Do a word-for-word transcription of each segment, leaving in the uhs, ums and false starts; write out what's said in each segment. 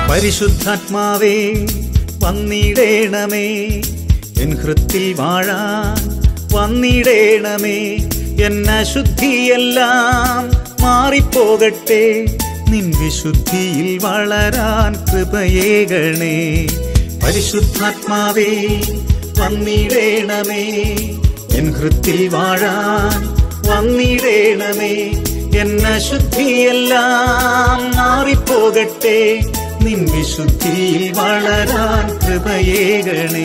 പരിശുദ്ധാത്മാവേ വന്നിടേണമേ, N ഹൃത്തിൽ വാഴാൻ വന്നിടേണമേ. N അശുദ്ധിയെല്ലാം മാറിപ്പോകട്ടെ, നിൻ വിശുദ്ധിയിൽ വളരാൻ കൃപയേകണേ. പരിശുദ്ധാത്മാവേ വന്നിടേണമേ, എൻ ഹൃത്തിൽ വാഴാൻ വന്നിടേണമേ. എൻ അശുദ്ധിയെല്ലാം മാറിപ്പോകട്ടെ, നിൻ വിശുദ്ധിയിൽ വളരാൻ കൃപയേകണേ.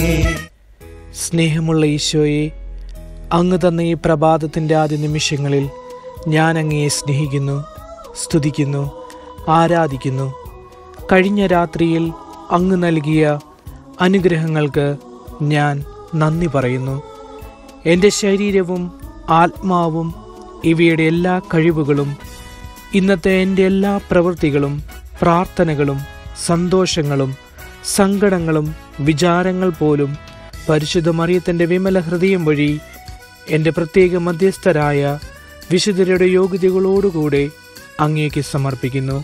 സ്നേഹമുള്ള ഈശോയെ, അങ്ങ് തന്ന ഈ പ്രഭാതത്തിൻ്റെ ആദ്യ നിമിഷങ്ങളിൽ ഞാൻ അങ്ങയെ സ്നേഹിക്കുന്നു, സ്തുതിക്കുന്നു, ആരാധിക്കുന്നു. കഴിഞ്ഞ രാത്രിയിൽ അങ്ങ് നൽകിയ അനുഗ്രഹങ്ങൾക്ക് ഞാൻ നന്ദി പറയുന്നു. എൻ്റെ ശരീരവും ആത്മാവും ഇവയുടെ എല്ലാ കഴിവുകളും ഇന്നത്തെ എൻ്റെ എല്ലാ പ്രവൃത്തികളും പ്രാർത്ഥനകളും സന്തോഷങ്ങളും സങ്കടങ്ങളും വിചാരങ്ങൾ പോലും പരിശുദ്ധ മറിയത്തിൻ്റെ വിമല ഹൃദയം വഴി എൻ്റെ പ്രത്യേക മധ്യസ്ഥരായ വിശുദ്ധരുടെ യോഗ്യതകളോടുകൂടെ അങ്ങേക്ക് സമർപ്പിക്കുന്നു.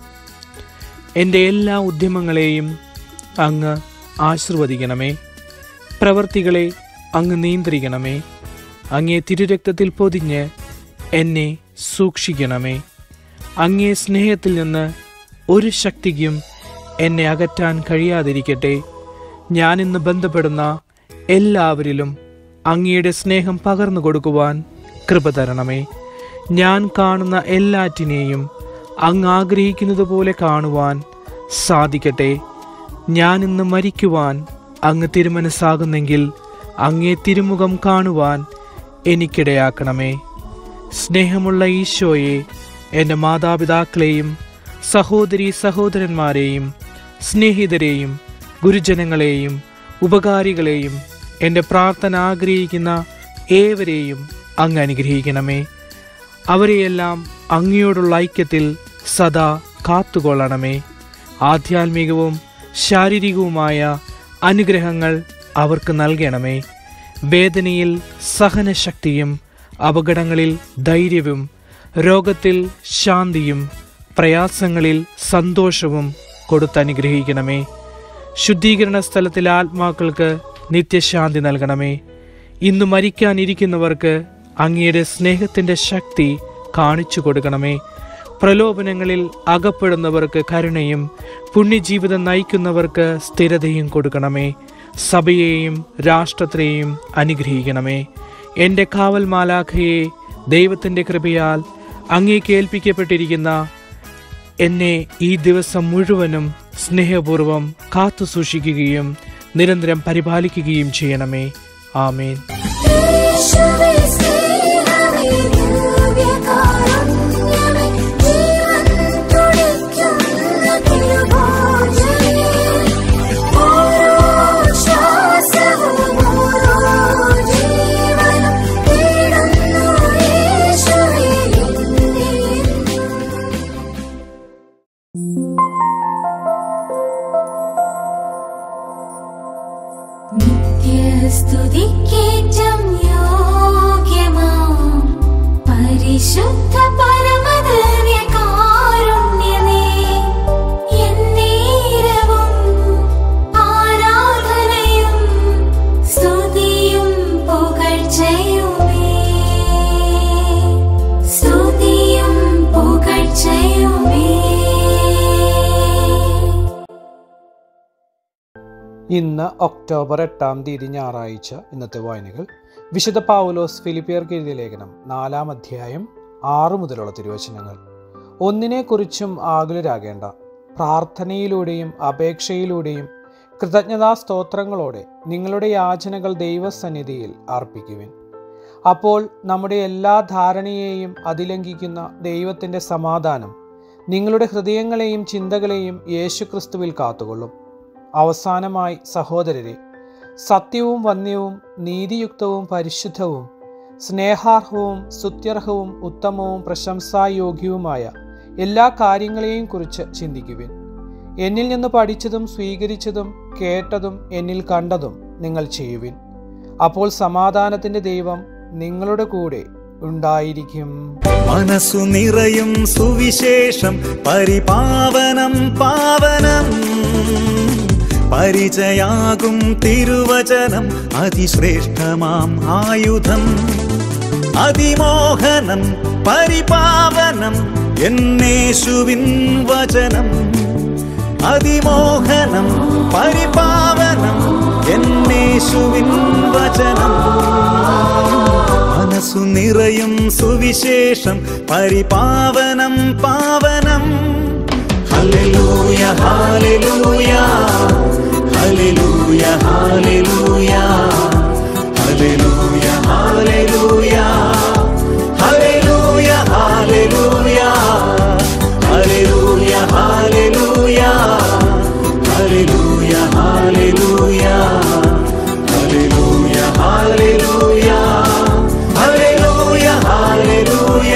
എൻ്റെ എല്ലാ ഉദ്യമങ്ങളെയും അങ്ങ് ആശീർവദിക്കണമേ. പ്രവൃത്തികളെ അങ്ങ് നിയന്ത്രിക്കണമേ. അങ്ങേ തിരുരക്തത്തിൽ പൊതിഞ്ഞ് എന്നെ സൂക്ഷിക്കണമേ. അങ്ങേ സ്നേഹത്തിൽ നിന്ന് ഒരു ശക്തിക്കും എന്നെ അകറ്റാൻ കഴിയാതിരിക്കട്ടെ. ഞാനിന്ന് ബന്ധപ്പെടുന്ന എല്ലാവരിലും അങ്ങയുടെ സ്നേഹം പകർന്നു കൊടുക്കുവാൻ കൃപ തരണമേ. ഞാൻ കാണുന്ന എല്ലാറ്റിനെയും അങ്ങ് ആഗ്രഹിക്കുന്നത് പോലെ കാണുവാൻ സാധിക്കട്ടെ. ഞാനിന്ന് മരിക്കുവാൻ അങ്ങ് തിരുമനസ്സാകുന്നെങ്കിൽ അങ്ങേ തിരുമുഖം കാണുവാൻ എനിക്കിടയാക്കണമേ. സ്നേഹമുള്ള ഈശോയെ, എൻ്റെ മാതാപിതാക്കളെയും സഹോദരി സഹോദരന്മാരെയും സ്നേഹിതരെയും ഗുരുജനങ്ങളെയും ഉപകാരികളെയും എൻ്റെ പ്രാർത്ഥന ആഗ്രഹിക്കുന്ന ഏവരെയും അങ്ങ് അനുഗ്രഹിക്കണമേ. അവരെയെല്ലാം അങ്ങയോടുള്ള ഐക്യത്തിൽ സദാ കാത്തുകൊള്ളണമേ. ആധ്യാത്മികവും ശാരീരികവുമായ അനുഗ്രഹങ്ങൾ അവർക്ക് നൽകണമേ. വേദനയിൽ സഹനശക്തിയും അപകടങ്ങളിൽ ധൈര്യവും രോഗത്തിൽ ശാന്തിയും പ്രയാസങ്ങളിൽ സന്തോഷവും കൊടുത്തനുഗ്രഹിക്കണമേ. ശുദ്ധീകരണ സ്ഥലത്തിലെ ആത്മാക്കൾക്ക് നിത്യശാന്തി നൽകണമേ. ഇന്ന് മരിക്കാനിരിക്കുന്നവർക്ക് അങ്ങയുടെ സ്നേഹത്തിൻ്റെ ശക്തി കാണിച്ചു കൊടുക്കണമേ. പ്രലോഭനങ്ങളിൽ അകപ്പെടുന്നവർക്ക് കരുണയും പുണ്യജീവിതം നയിക്കുന്നവർക്ക് സ്ഥിരതയും കൊടുക്കണമേ. സഭയെയും രാഷ്ട്രത്തെയും അനുഗ്രഹിക്കണമേ. എൻ്റെ കാവൽ മാലാഖയെ ദൈവത്തിൻ്റെ കൃപയാൽ അങ്ങേക്ക് ഏൽപ്പിക്കപ്പെട്ടിരിക്കുന്ന എന്നെ ഈ ദിവസം മുഴുവനും സ്നേഹപൂർവം കാത്തു സൂക്ഷിക്കുകയും നിരന്തരം പരിപാലിക്കുകയും ചെയ്യണമേ. ആമേൻ. സ്തുതിക്കേറ്റം യോഗ്യമാം പരിശുദ്ധ പരമദിവ്യകാരുണ്യമേ, എന്നേരവും ആരാധനയും സ്തുതിയും പുകഴ്ചയുമേ, സ്തുതിയും പുകഴ്ചയുമേ. ഇന്ന് ഒക്ടോബർ എട്ടാം തീയതി ഞായറാഴ്ച. ഇന്നത്തെ വായനകൾ: വിശുദ്ധ പൗലോസ് ഫിലിപ്പിയർക്ക് എഴുതിയ ലേഖനം നാലാം അധ്യായം ആറു മുതലുള്ള തിരുവചനങ്ങൾ. ഒന്നിനെക്കുറിച്ചും ആകുലരാകേണ്ട, പ്രാർത്ഥനയിലൂടെയും അപേക്ഷയിലൂടെയും കൃതജ്ഞതാ സ്തോത്രങ്ങളോടെ നിങ്ങളുടെ യാചനകൾ ദൈവസന്നിധിയിൽ അർപ്പിക്കുവിൻ. അപ്പോൾ നമ്മുടെ എല്ലാ ധാരണയെയും അതിലംഘിക്കുന്ന ദൈവത്തിൻ്റെ സമാധാനം നിങ്ങളുടെ ഹൃദയങ്ങളെയും ചിന്തകളെയും യേശുക്രിസ്തുവിൽ കാത്തുകൊള്ളും. അവസാനമായി സഹോദരരെ, സത്യവും വന്യവും നീതിയുക്തവും പരിശുദ്ധവും സ്നേഹാർഹവും സ്തുത്യർഹവും ഉത്തമവും പ്രശംസായോഗ്യവുമായ എല്ലാ കാര്യങ്ങളെയും കുറിച്ച് ചിന്തിക്കുവിൻ. എന്നിൽ നിന്ന് പഠിച്ചതും സ്വീകരിച്ചതും കേട്ടതും എന്നിൽ കണ്ടതും നിങ്ങൾ ചെയ്യുവിൻ. അപ്പോൾ സമാധാനത്തിൻ്റെ ദൈവം നിങ്ങളുടെ കൂടെ ഉണ്ടായിരിക്കും. മനസ്സു നിറയും സുവിശേഷം പരിപാവനം പാവനം, പരിചയാകും തിരുവചനം അതിശ്രേഷ്ഠമാം ആയുധം. അതിമോഹനം പരിപാവനം എന്നേശുവിൻ വചനം, അതിമോഹനം പരിപാവനം എന്നേശുവിൻ വചനം. മനസ്സു നിറയും സുവിശേഷം പരിപാവനം പാവനം. ഹല്ലേലൂയ ഹല്ലേലൂയ ഹല്ലേലൂയ ഹല്ലേലൂയ ഹല്ലേലൂയ ഹല്ലേലൂയ ഹല്ലേലൂയ ഹല്ലേലൂയ ഹല്ലേലൂയ ഹല്ലേലൂയ ഹല്ലേലൂയ ഹല്ലേലൂയ ഹല്ലേലൂയ ഹല്ലേലൂയ ഹല്ലേലൂയ ഹല്ലേലൂയ.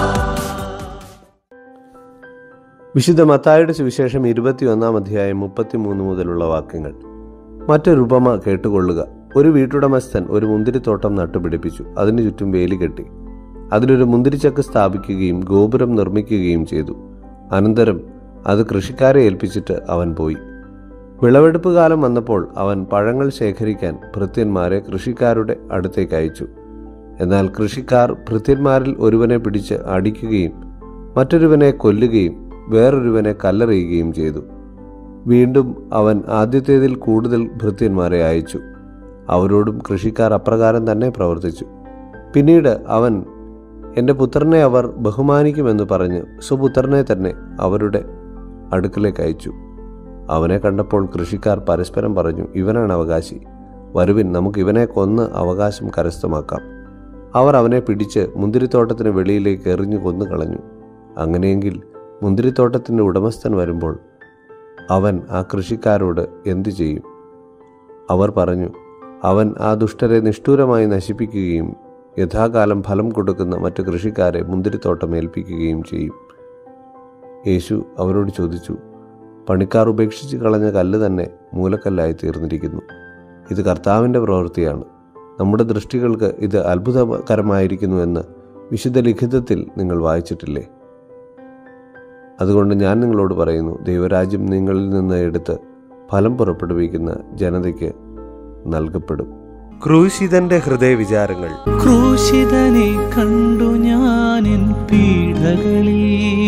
വിശുദ്ധ മത്തായിയുടെ സുവിശേഷം ഇരുപത്തിയൊന്നാം അധ്യായം മുപ്പത്തിമൂന്ന് മുതലുള്ള വാക്യങ്ങൾ. മറ്റൊരു ഉപമ കേട്ടുകൊള്ളുക. ഒരു വീട്ടുടമസ്ഥൻ ഒരു മുന്തിരിത്തോട്ടം നട്ടുപിടിപ്പിച്ചു, അതിനു ചുറ്റും വേലി കെട്ടി, അതിലൊരു മുന്തിരിച്ചക്ക് സ്ഥാപിക്കുകയും ഗോപുരം നിർമ്മിക്കുകയും ചെയ്തു. അനന്തരം അത് കൃഷിക്കാരെ ഏൽപ്പിച്ചിട്ട് അവൻ പോയി. വിളവെടുപ്പ് കാലം വന്നപ്പോൾ അവൻ പഴങ്ങൾ ശേഖരിക്കാൻ ഭൃത്യന്മാരെ കൃഷിക്കാരുടെ അടുത്തേക്ക് അയച്ചു. എന്നാൽ കൃഷിക്കാർ ഭൃത്യന്മാരിൽ ഒരുവനെ പിടിച്ച് അടിക്കുകയും മറ്റൊരുവനെ കൊല്ലുകയും വേറൊരുവനെ കല്ലെറിയുകയും ചെയ്തു. വീണ്ടും അവൻ ആദ്യത്തേതിൽ കൂടുതൽ ഭൃത്യന്മാരെ അയച്ചു. അവരോടും കൃഷിക്കാർ അപ്രകാരം തന്നെ പ്രവർത്തിച്ചു. പിന്നീട് അവൻ, എൻ്റെ പുത്രനെ അവർ ബഹുമാനിക്കുമെന്ന് പറഞ്ഞ് സ്വപുത്രനെ തന്നെ അവരുടെ അടുക്കലേക്ക് അയച്ചു. അവനെ കണ്ടപ്പോൾ കൃഷിക്കാർ പരസ്പരം പറഞ്ഞു, ഇവനാണ് അവകാശി, വരുവിൻ, നമുക്ക് ഇവനെ കൊന്ന് അവകാശം കരസ്ഥമാക്കാം. അവർ അവനെ പിടിച്ച് മുന്തിരിത്തോട്ടത്തിന് വെളിയിലേക്ക് എറിഞ്ഞു കൊന്നു കളഞ്ഞു. അങ്ങനെയെങ്കിൽ മുന്തിരിത്തോട്ടത്തിൻ്റെ ഉടമസ്ഥൻ വരുമ്പോൾ അവൻ ആ കൃഷിക്കാരോട് എന്തു ചെയ്യും? അവർ പറഞ്ഞു, അവൻ ആ ദുഷ്ടരെ നിഷ്ഠൂരമായി നശിപ്പിക്കുകയും യഥാകാലം ഫലം കൊടുക്കുന്ന മറ്റു കൃഷിക്കാരെ മുന്തിരിത്തോട്ടം ഏൽപ്പിക്കുകയും ചെയ്യും. യേശു അവരോട് ചോദിച്ചു, പണിക്കാർ ഉപേക്ഷിച്ച് കളഞ്ഞ കല്ല് തന്നെ മൂലക്കല്ലായി തീർന്നിരിക്കുന്നു. ഇത് കർത്താവിൻ്റെ പ്രവൃത്തിയാണ്. നമ്മുടെ ദൃഷ്ടികൾക്ക് ഇത് അത്ഭുതകരമായിരിക്കുന്നുവെന്ന് വിശുദ്ധ ലിഖിതത്തിൽ നിങ്ങൾ വായിച്ചിട്ടില്ലേ? അതുകൊണ്ട് ഞാൻ നിങ്ങളോട് പറയുന്നു, ദൈവരാജ്യം നിങ്ങളിൽ നിന്ന് എടുത്ത് ഫലം പുറപ്പെടുവിക്കുന്ന ജനതയ്ക്ക് നൽകപ്പെടും. ക്രൂശിതന്റെ ഹൃദയവിചാരങ്ങൾ. ക്രൂശിതനെ കണ്ടു ഞാനെൻ പീഡകളിൽ,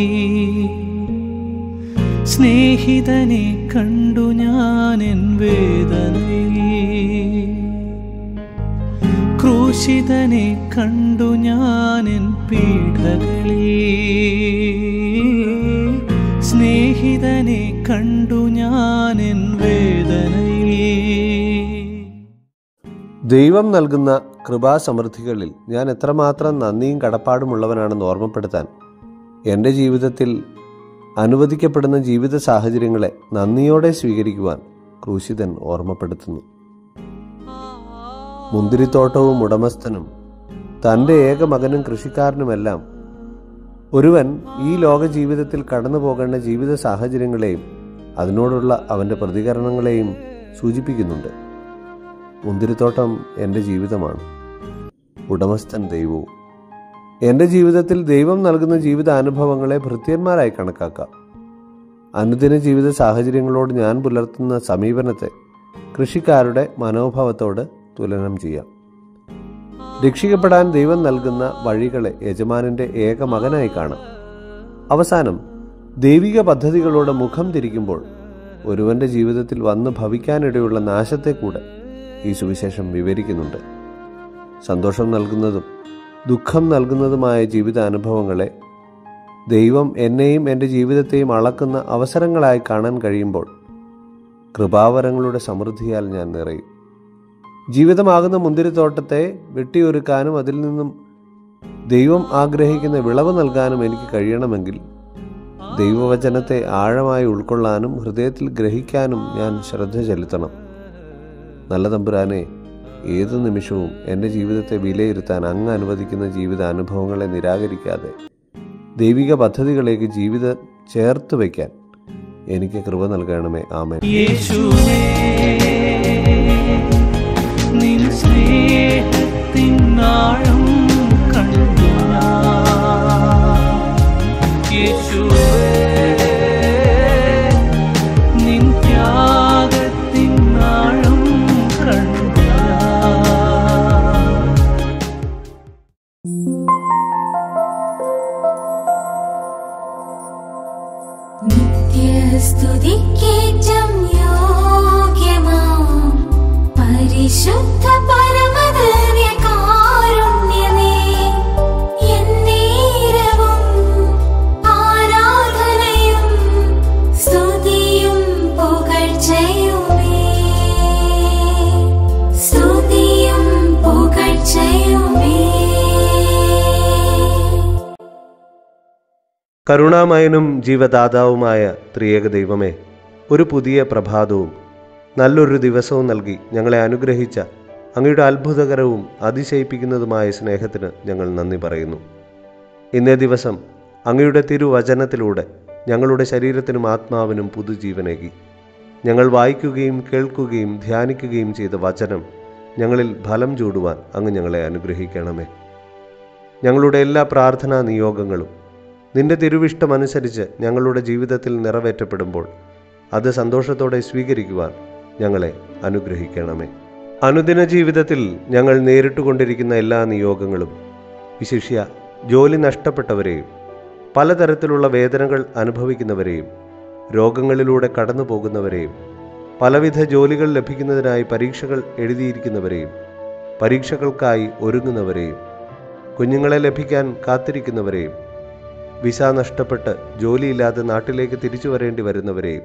സ്നേഹിതനെ കണ്ടു ഞാനെൻ വേദനയിൽ. ക്രൂശിതനെ കണ്ടു ഞാനെൻ പീഡകളിൽ, സ്നേഹിതനെ കണ്ടു ഞാനെൻ വേദനയിൽ. ദൈവം നൽകുന്ന കൃപാസമൃദ്ധികളിൽ ഞാൻ എത്രമാത്രം നന്ദിയും കടപ്പാടുമുള്ളവനാണെന്ന് ഓർമ്മപ്പെടുത്താൻ എൻ്റെ ജീവിതത്തിൽ അനുവദിക്കപ്പെടുന്ന ജീവിത സാഹചര്യങ്ങളെ നന്ദിയോടെ സ്വീകരിക്കുവാൻ ക്രൂശിതൻ ഓർമ്മപ്പെടുത്തുന്നു. മുന്തിരിത്തോട്ടവും ഉടമസ്ഥനും തൻ്റെ ഏക മകനും കൃഷിക്കാരനുമെല്ലാം ഒരുവൻ ഈ ലോക ജീവിതത്തിൽ കടന്നു പോകേണ്ട ജീവിത സാഹചര്യങ്ങളെയും അതിനോടുള്ള അവൻ്റെ പ്രതികരണങ്ങളെയും സൂചിപ്പിക്കുന്നുണ്ട്. മുന്തിരിത്തോട്ടം എൻ്റെ ജീവിതമാണ്, ഉടമസ്ഥൻ ദൈവവും. എൻ്റെ ജീവിതത്തിൽ ദൈവം നൽകുന്ന ജീവിത അനുഭവങ്ങളെ ഭൃത്യന്മാരായി കണക്കാക്കാം. അനുദിന ജീവിത സാഹചര്യങ്ങളോട് ഞാൻ പുലർത്തുന്ന സമീപനത്തെ കൃഷിക്കാരുടെ മനോഭാവത്തോട് തുലനം ചെയ്യാം. രക്ഷിക്കപ്പെടാൻ ദൈവം നൽകുന്ന വഴികളെ യജമാനൻ്റെ ഏക മകനായി കാണാം. അവസാനം ദൈവിക പദ്ധതികളോട് മുഖം തിരിക്കുമ്പോൾ ഒരുവൻ്റെ ജീവിതത്തിൽ വന്നു ഭവിക്കാനിടയുള്ള നാശത്തെ കൂടെ ഈ സുവിശേഷം വിവരിക്കുന്നുണ്ട്. സന്തോഷം നൽകുന്നതും ദുഃഖം നൽകുന്നതുമായ ജീവിത അനുഭവങ്ങളെ ദൈവം എന്നെയും എൻ്റെ ജീവിതത്തെയും അളക്കുന്ന അവസരങ്ങളായി കാണാൻ കഴിയുമ്പോൾ കൃപാവരങ്ങളുടെ സമൃദ്ധിയാൽ ഞാൻ നിറയും. ജീവിതമാകുന്ന മുന്തിരിത്തോട്ടത്തെ വെട്ടിയൊരുക്കാനും അതിൽ നിന്നും ദൈവം ആഗ്രഹിക്കുന്ന വിളവ് നൽകാനും എനിക്ക് കഴിയണമെങ്കിൽ ദൈവവചനത്തെ ആഴമായി ഉൾക്കൊള്ളാനും ഹൃദയത്തിൽ ഗ്രഹിക്കാനും ഞാൻ ശ്രദ്ധ ചെലുത്തണം. നല്ല തമ്പുരാനെ, ഏതു നിമിഷവും എൻ്റെ ജീവിതത്തെ വിലയിരുത്താൻ അങ്ങ് അനുവദിക്കുന്ന ജീവിത അനുഭവങ്ങളെ നിരാകരിക്കാതെ ദൈവിക പദ്ധതികളിലേക്ക് ജീവിതം ചേർത്ത് വയ്ക്കാൻ എനിക്ക് കൃപ നൽകണമേ. ആമേൻ. യേശുവേ, നിൻ സ്നേഹത്തിൻ ആഴം കണ്ടു സ്തുതിക്കേറ്റം യോഗ്യമാം പരിശുദ്ധ പരമദിവ്യകാരുണ്യമേ, എന്നേരവും ആരാധനയും സ്തുതിയും പുകഴ്ചയുമേ, സ്തുതിയും പുകഴ്ചയുമേ. കരുണാമയനും ജീവദാതാവുമായ ത്രിയേക ദൈവമേ, ഒരു പുതിയ പ്രഭാതവും നല്ലൊരു ദിവസവും നൽകി ഞങ്ങളെ അനുഗ്രഹിച്ച അങ്ങയുടെ അത്ഭുതകരവും അതിശയിപ്പിക്കുന്നതുമായ സ്നേഹത്തിന് ഞങ്ങൾ നന്ദി പറയുന്നു. ഇന്നേ ദിവസം അങ്ങയുടെ തിരുവചനത്തിലൂടെ ഞങ്ങളുടെ ശരീരത്തിനും ആത്മാവിനും പുതുജീവനേകി. ഞങ്ങൾ വായിക്കുകയും കേൾക്കുകയും ധ്യാനിക്കുകയും ചെയ്ത വചനം ഞങ്ങളിൽ ഫലം ചൂടുവാൻ അങ്ങ് ഞങ്ങളെ അനുഗ്രഹിക്കണമേ. ഞങ്ങളുടെ എല്ലാ പ്രാർത്ഥനാ നിയോഗങ്ങളും നിന്റെ തിരുവിഷ്ടമനുസരിച്ച് ഞങ്ങളുടെ ജീവിതത്തിൽ നിറവേറ്റപ്പെടുമ്പോൾ അത് സന്തോഷത്തോടെ സ്വീകരിക്കുവാൻ ഞങ്ങളെ അനുഗ്രഹിക്കണമേ. അനുദിന ജീവിതത്തിൽ ഞങ്ങൾ നേരിട്ടുകൊണ്ടിരിക്കുന്ന എല്ലാ നിയോഗങ്ങളും, വിശിഷ്യ ജോലി നഷ്ടപ്പെട്ടവരെയും പലതരത്തിലുള്ള വേദനകൾ അനുഭവിക്കുന്നവരെയും രോഗങ്ങളിലൂടെ കടന്നു പോകുന്നവരെയും പലവിധ ജോലികൾ ലഭിക്കുന്നതിനായി പരീക്ഷകൾ എഴുതിയിരിക്കുന്നവരെയും പരീക്ഷകൾക്കായി ഒരുങ്ങുന്നവരെയും കുഞ്ഞുങ്ങളെ ലഭിക്കാൻ കാത്തിരിക്കുന്നവരെയും വിസ നഷ്ടപ്പെട്ട് ജോലിയില്ലാതെ നാട്ടിലേക്ക് തിരിച്ചു വരേണ്ടി വരുന്നവരെയും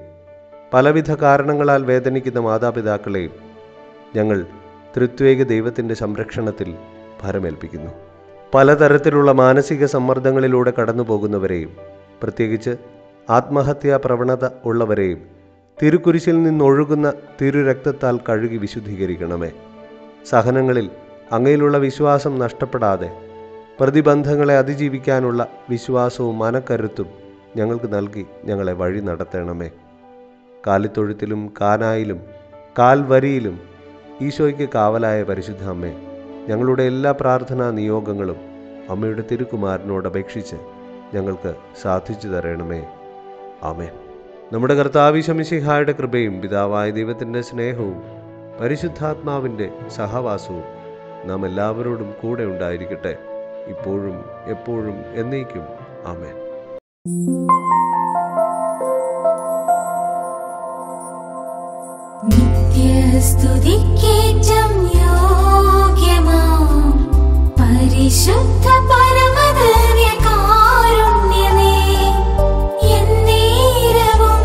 പലവിധ കാരണങ്ങളാൽ വേദനിക്കുന്ന മാതാപിതാക്കളെയും ഞങ്ങൾ ത്രിത്വേക ദൈവത്തിൻ്റെ സംരക്ഷണത്തിൽ ഭരമേൽപ്പിക്കുന്നു. പലതരത്തിലുള്ള മാനസിക സമ്മർദ്ദങ്ങളിലൂടെ കടന്നു പോകുന്നവരെയും പ്രത്യേകിച്ച് ആത്മഹത്യാ പ്രവണത ഉള്ളവരെയും തിരുക്കുരിശിൽ നിന്നൊഴുകുന്ന തിരുരക്തത്താൽ കഴുകി വിശുദ്ധീകരിക്കണമേ. സഹനങ്ങളിൽ അങ്ങയിലുള്ള വിശ്വാസം നഷ്ടപ്പെടാതെ പ്രതിബന്ധങ്ങളെ അതിജീവിക്കാനുള്ള വിശ്വാസവും മനക്കരുത്തും ഞങ്ങൾക്ക് നൽകി ഞങ്ങളെ വഴി നടത്തണമേ. കാലിത്തൊഴുത്തിലും കാനായിലും കാൽവരിയിലും ഈശോയ്ക്ക് കാവലായ പരിശുദ്ധ അമ്മേ, ഞങ്ങളുടെ എല്ലാ പ്രാർത്ഥനാ നിയോഗങ്ങളും അമ്മയുടെ തിരുക്കുമാരനോട് അപേക്ഷിച്ച് ഞങ്ങൾക്ക് സാധിച്ചു തരണമേ. ആമേൻ. നമ്മുടെ കർത്താവ് മിശിഹായുടെ കൃപയും പിതാവായ ദൈവത്തിൻ്റെ സ്നേഹവും പരിശുദ്ധാത്മാവിൻ്റെ സഹവാസവും നാം എല്ലാവരോടും കൂടെ ഉണ്ടായിരിക്കട്ടെ, ഇപ്പോഴും എപ്പോഴും എന്നേക്കും. ആമേൻ. നിത്യസ്തുതിക്കേറ്റം യോഗ്യമാം പരിശുദ്ധ പരമദിവ്യകാരുണ്യമേ, എന്നേരവും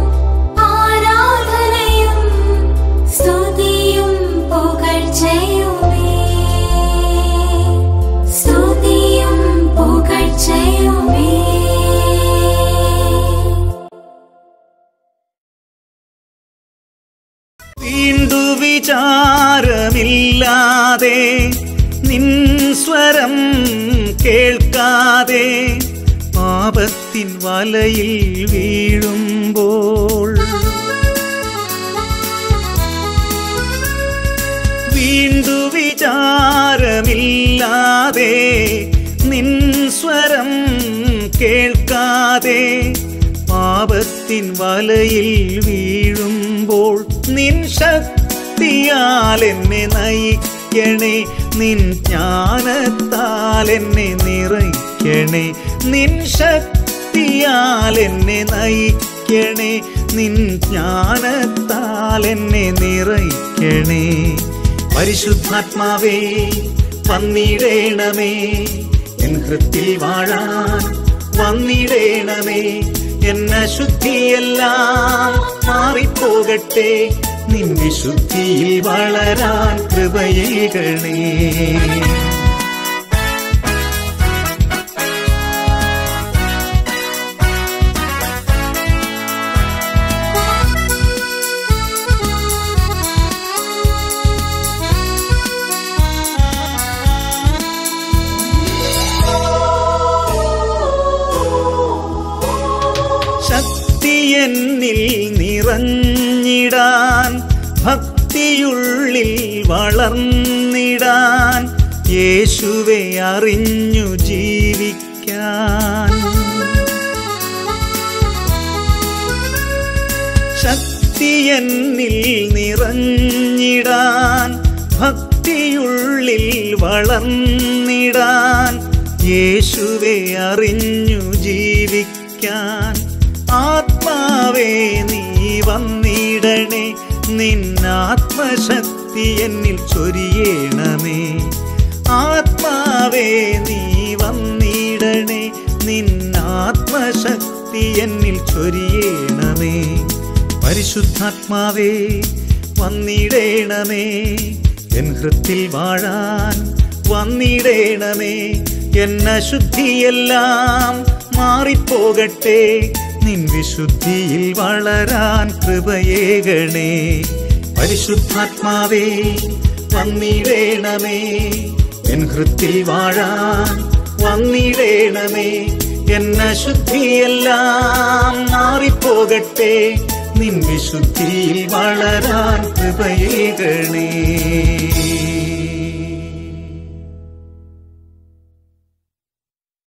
ആരാധനയും സ്തുതിയും പുകഴ്ചയുമേ, സ്തുതിയും പുകഴ്ചയുമേ. വീണ്ടു വിചാരമില്ലാതെ നിൻ സ്വരം കേൾക്കാതെ പാപത്തിൻ വലയിൽ വീഴുമ്പോൾ, വീണ്ടു വിചാരമില്ലാതെ നിൻ സ്വരം കേൾക്കാതെ പാപത്തിൻ വലയിൽ വീഴുമ്പോൾ, നിൻ ശക്തിയാൽ എന്നെ നയിക്കണേ, നിൻ ജ്ഞാനത്താൽ എന്നെ നിറയ്ക്കണേ, നിൻ ശക്തിയാൽ എന്നെ നയിക്കണേ, നിൻ ജ്ഞാനത്താൽ എന്നെ നിറയ്ക്കണേ. പരിശുദ്ധാത്മാവേ വന്നിടേണമേ, എൻ ഹൃത്തിൽ വാഴാൻ വന്നിടേണമേ, എന്ന ശുദ്ധിയെല്ലാം മാറിപ്പോകട്ടെ, നിൻ വിശുദ്ധിയിൽ വളരാൻ കൃപയേകണേ. എന്നിൽ നിറഞ്ഞിടാൻ, ഭക്തിയുള്ളിൽ വളർന്നിടാൻ, യേശുവെ അറിഞ്ഞു ജീവിക്കാൻ. ശക്തി എന്നിൽ നിറഞ്ഞിടാൻ, ഭക്തിയുള്ളിൽ വളർന്നിടാൻ, യേശുവെ അറിഞ്ഞു ജീവിക്കാൻ. ആത്മാവേ ആത്മാവേ നീ വന്നിടണേ, നിന്നാത്മശക്തി എന്നിൽ ചൊരിയണമേ. ആത്മാവേ നീ വന്നിടണേ, നിന്നാത്മശക്തി എന്നിൽ ചൊരിയണമേ. പരിശുദ്ധാത്മാവേ വന്നിടേണമേ, എൻ ഹൃത്തിൽ വാഴാൻ വന്നിടേണമേ. എന്നശുദ്ധിയെല്ലാം മാറിപ്പോകട്ടെ, നിൻ വിശുദ്ധിയിൽ വളരാൻ കൃപയേകണേ. പരിശുദ്ധാത്മാവേ വന്നിടേണമേ, എൻ ഹൃത്തിൽ വാഴാൻ വന്നിടേണമേ. എന്നശുദ്ധിയെല്ലാം മാറിപ്പോകട്ടെ, നിൻ വിശുദ്ധിയിൽ വളരാൻ കൃപയേകണേ.